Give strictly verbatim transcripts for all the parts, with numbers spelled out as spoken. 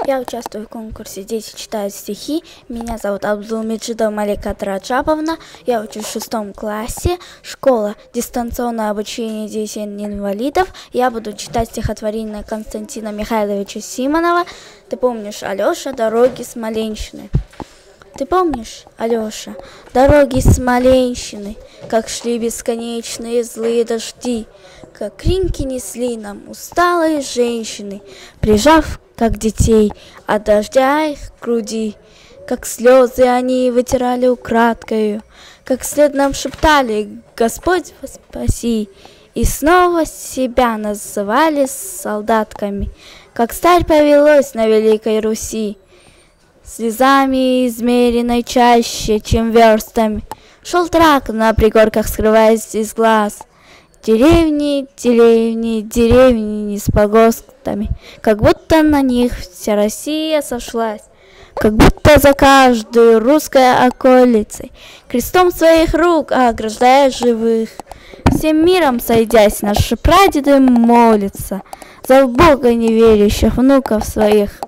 Я участвую в конкурсе «Дети читают стихи». Меня зовут Абдулмеджидова Малика Траджабовна. Я учусь в шестом классе. Школа «Дистанционное обучение детей-инвалидов». Я буду читать стихотворение Константина Михайловича Симонова. Ты помнишь, Алеша, дороги Смоленщины? Ты помнишь, Алеша, дороги Смоленщины, как шли бесконечные злые дожди, как кринки несли нам усталые женщины, прижав, как детей, от дождя их к груди, как слезы они вытирали украдкою, как вслед нам шептали «Господь спаси», и снова себя называли солдатками, как сталь повелось на Великой Руси. Слезами измеренной чаще, чем верстами, шел трак на пригорках, скрываясь из глаз. Деревни, деревни, деревни не с погостами, как будто на них вся Россия сошлась, как будто за каждую русской околицей крестом своих рук ограждая живых. Всем миром сойдясь, наши прадеды молятся за в Бога неверящих внуков своих.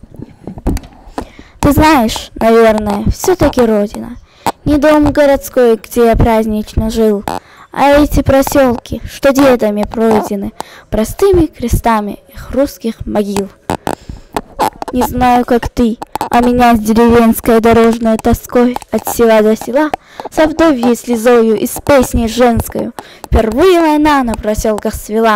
Ты знаешь, наверное, все-таки родина, не дом городской, где я празднично жил, а эти проселки, что дедами пройдены, простыми крестами их русских могил. Не знаю, как ты, а меня с деревенской дорожной тоской от села до села, со вдовьей слезою и с песней женскою впервые война на проселках свела.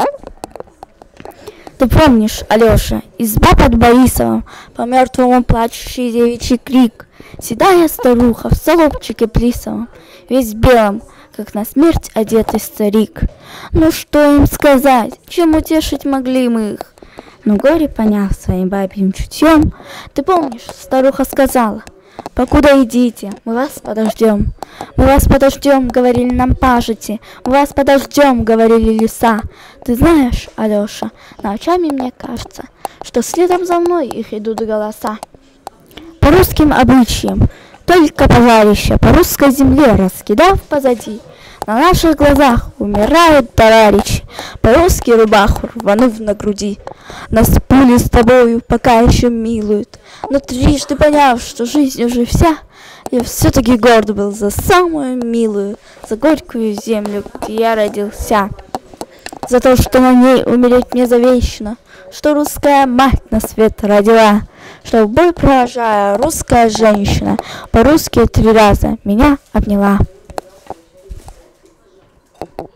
Ты помнишь, Алеша, изба под Борисовым, по мертвому плачущий девичий крик, седая старуха в солопчике плисовом, весь белом, как на смерть одетый старик. Ну что им сказать, чем утешить могли мы их? Но горе поняв своим бабьим чутьем, ты помнишь, старуха сказала: «Покуда идите, мы вас подождем. Мы вас подождем, говорили нам пажити, мы вас подождем, говорили леса». Ты знаешь, Алеша, ночами мне кажется, что следом за мной их идут голоса. По русским обычаям, только пожарища по русской земле раскидав позади, на наших глазах умирают товарищи, по-русски рубаху рванув на груди. Нас пули с тобою пока еще милуют, но трижды поняв, что жизнь уже вся, я все-таки горд был за самую милую, за горькую землю, где я родился. За то, что на ней умереть мне завечно, что русская мать на свет родила, что в бой провожая русская женщина по-русски три раза меня обняла.